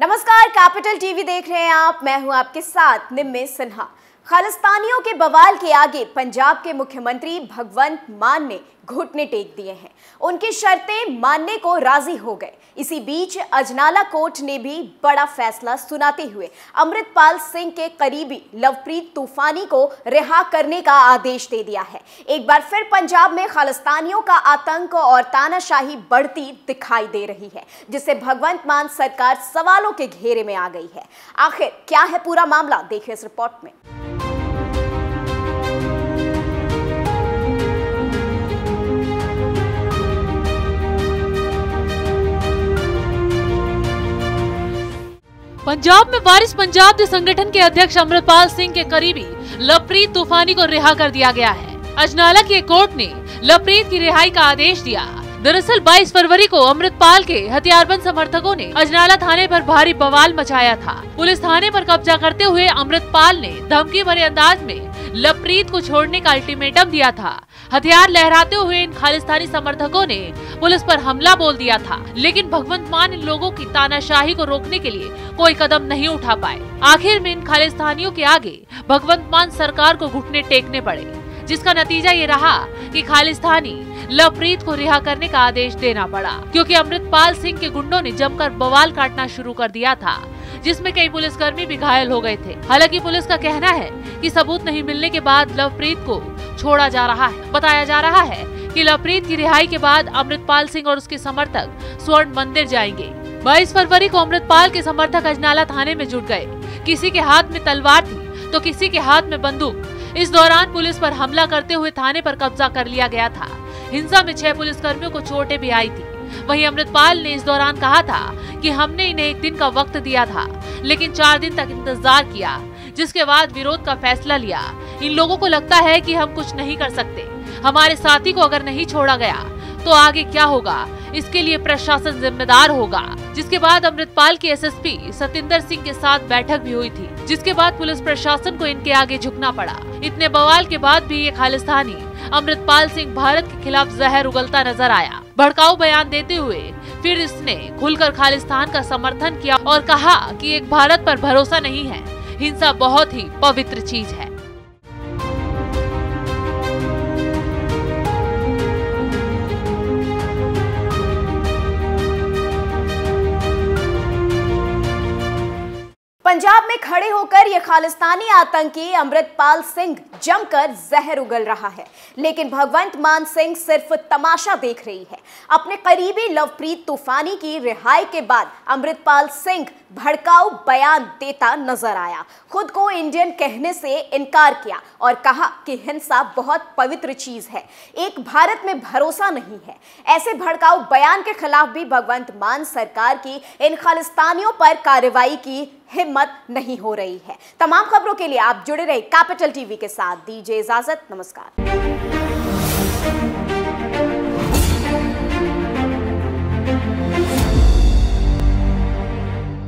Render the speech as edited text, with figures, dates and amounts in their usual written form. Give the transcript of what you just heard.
नमस्कार, capital TV देख रहे हैं आप। मैं हूं आपके साथ निम्मे सिन्हा। खालिस्तानियों के बवाल के आगे पंजाब के मुख्यमंत्री भगवंत मान ने घुटने टेक दिए हैं। उनकी शर्तें मानने को राजी हो गए। इसी बीच अजनाला कोर्ट ने भी बड़ा फैसला सुनाते हुए अमृतपाल सिंह के करीबी लवप्रीत तूफानी को रिहा करने का आदेश दे दिया है। एक बार फिर पंजाब में खालिस्तानियों का आतंक और तानाशाही बढ़ती दिखाई दे रही है, जिससे भगवंत मान सरकार सवालों के घेरे में आ गई है। आखिर क्या है पूरा मामला, देखिए इस रिपोर्ट में। पंजाब में वारिस पंजाब के संगठन के अध्यक्ष अमृतपाल सिंह के करीबी लवप्रीत तूफानी को रिहा कर दिया गया है। अजनाला की कोर्ट ने लवप्रीत की रिहाई का आदेश दिया। दरअसल 22 फरवरी को अमृतपाल के हथियारबंद समर्थकों ने अजनाला थाने पर भारी बवाल मचाया था। पुलिस थाने पर कब्जा करते हुए अमृतपाल ने धमकी भरे अंदाज में लवप्रीत को छोड़ने का अल्टीमेटम दिया था। हथियार लहराते हुए इन खालिस्तानी समर्थकों ने पुलिस पर हमला बोल दिया था, लेकिन भगवंत मान इन लोगों की तानाशाही को रोकने के लिए कोई कदम नहीं उठा पाए। आखिर में इन खालिस्तानियों के आगे भगवंत मान सरकार को घुटने टेकने पड़े, जिसका नतीजा ये रहा कि खालिस्तानी लवप्रीत को रिहा करने का आदेश देना पड़ा, क्योंकि अमृतपाल सिंह के गुंडों ने जमकर बवाल काटना शुरू कर दिया था, जिसमें कई पुलिसकर्मी भी घायल हो गए थे। हालांकि पुलिस का कहना है कि सबूत नहीं मिलने के बाद लवप्रीत को छोड़ा जा रहा है। बताया जा रहा है कि लवप्रीत की रिहाई के बाद अमृतपाल सिंह और उसके समर्थक स्वर्ण मंदिर जाएंगे। 22 फरवरी को अमृतपाल के समर्थक अजनाला थाने में जुट गए। किसी के हाथ में तलवार थी तो किसी के हाथ में बंदूक। इस दौरान पुलिस पर हमला करते हुए थाने पर कब्जा कर लिया गया था। हिंसा में 6 पुलिसकर्मियों को चोटें भी आई थी। वहीं अमृतपाल ने इस दौरान कहा था कि हमने इन्हें 1 दिन का वक्त दिया था, लेकिन 4 दिन तक इंतजार किया, जिसके बाद विरोध का फैसला लिया। इन लोगों को लगता है कि हम कुछ नहीं कर सकते। हमारे साथी को अगर नहीं छोड़ा गया तो आगे क्या होगा, इसके लिए प्रशासन जिम्मेदार होगा। जिसके बाद अमृतपाल की एसएसपी सतिंदर सिंह के साथ बैठक भी हुई थी, जिसके बाद पुलिस प्रशासन को इनके आगे झुकना पड़ा। इतने बवाल के बाद भी ये खालिस्तानी अमृतपाल सिंह भारत के खिलाफ जहर उगलता नजर आया। भड़काऊ बयान देते हुए फिर इसने खुलकर खालिस्तान का समर्थन किया और कहा कि एक भारत पर भरोसा नहीं है, हिंसा बहुत ही पवित्र चीज है। पंजाब में खड़े होकर ये खालिस्तानी आतंकी अमृतपाल सिंह जमकर जहर उगल रहा है, लेकिन भगवंत मान सिंह सिर्फ तमाशा देख रही है। अपने करीबी लवप्रीत तूफानी की रिहाई के बाद अमृतपाल सिंह भड़काऊ बयान देता नजर आया। खुद को इंडियन कहने से इनकार किया और कहा कि हिंसा बहुत पवित्र चीज है, एक भारत में भरोसा नहीं है। ऐसे भड़काऊ बयान के खिलाफ भी भगवंत मान सरकार की इन खालिस्तानियों पर कार्रवाई की हिम्मत नहीं हो रही है। तमाम खबरों के लिए आप जुड़े रहे कैपिटल टीवी के साथ। दीजिए इजाजत, नमस्कार।